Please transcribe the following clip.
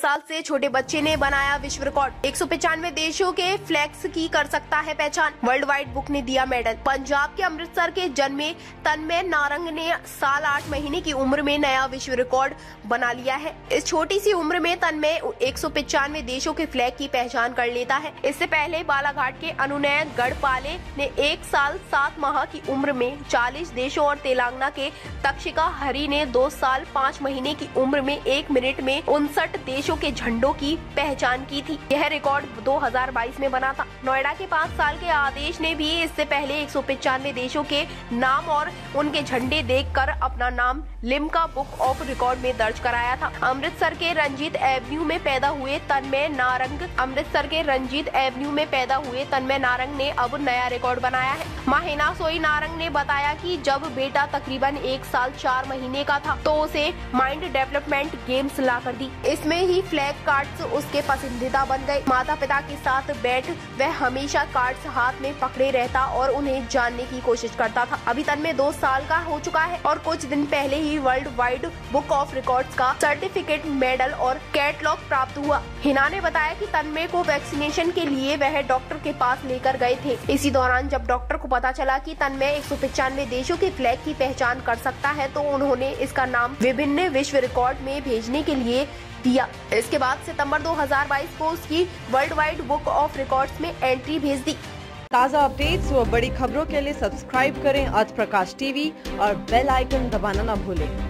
साल से छोटे बच्चे ने बनाया विश्व रिकॉर्ड। 195 देशों के फ्लैग्स की कर सकता है पहचान, वर्ल्ड वाइड बुक ने दिया मेडल। पंजाब के अमृतसर के जन्मे तन्मय नारंग ने साल 8 महीने की उम्र में नया विश्व रिकॉर्ड बना लिया है। इस छोटी सी उम्र में तन्मय 195 देशों के फ्लैग की पहचान कर लेता है। इससे पहले बालाघाट के अनुनय गढ़पाले ने 1 साल 7 माह की उम्र में 40 देशों और तेलंगाना के तक्षिका हरी ने 2 साल 5 महीने की उम्र में 1 मिनट में 59 देशों के झंडों की पहचान की थी। यह रिकॉर्ड 2022 में बना था। नोएडा के 5 साल के आदेश ने भी इससे पहले 195 देशों के नाम और उनके झंडे देखकर अपना नाम लिम्का बुक ऑफ रिकॉर्ड में दर्ज कराया था। अमृतसर के रंजीत एवेन्यू में पैदा हुए तन्मय नारंग ने अब नया रिकॉर्ड बनाया है। माहिना सोई नारंग ने बताया कि जब बेटा तकरीबन 1 साल 4 महीने का था तो उसे माइंड डेवलपमेंट गेम्स ला कर दी। इसमें ही फ्लैग कार्ड्स उसके पसंदीदा बन गए। माता पिता के साथ बैठ वह हमेशा कार्ड्स हाथ में पकड़े रहता और उन्हें जानने की कोशिश करता था। अभी तन्मय 2 साल का हो चुका है और कुछ दिन पहले ही world wide book of records का सर्टिफिकेट, मेडल और कैटलॉग प्राप्त हुआ। हिना ने बताया कि तन्मय को वैक्सीनेशन के लिए वह डॉक्टर के पास लेकर गए थे। इसी दौरान जब डॉक्टर को पता चला कि तन्मय 195 देशों के फ्लैग की पहचान कर सकता है तो उन्होंने इसका नाम विभिन्न विश्व रिकॉर्ड में भेजने के लिए दिया। इसके बाद सितंबर 2022 को उसकी world wide book of records में एंट्री भेज दी। ताज़ा अपडेट्स व बड़ी खबरों के लिए सब्सक्राइब करें आज प्रकाश टीवी और बेल आइकन दबाना न भूलें।